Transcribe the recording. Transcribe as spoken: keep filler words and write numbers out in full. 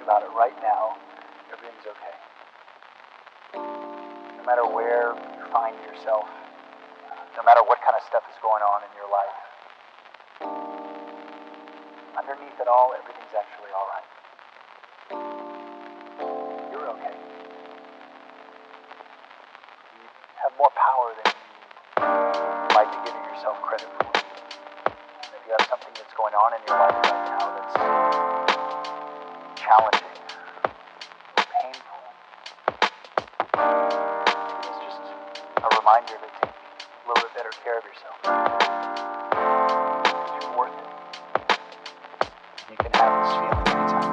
about it right now, everything's okay. No matter where you find yourself, no matter what kind of stuff is going on in your life, underneath it all, everything's actually all right. You're okay. You have more power than you might be giving yourself credit for. If you have something that's going on in your life right now that's challenging, painful, it's just a reminder to take a little bit better care of yourself. Because you're worth it. You can have this feeling anytime.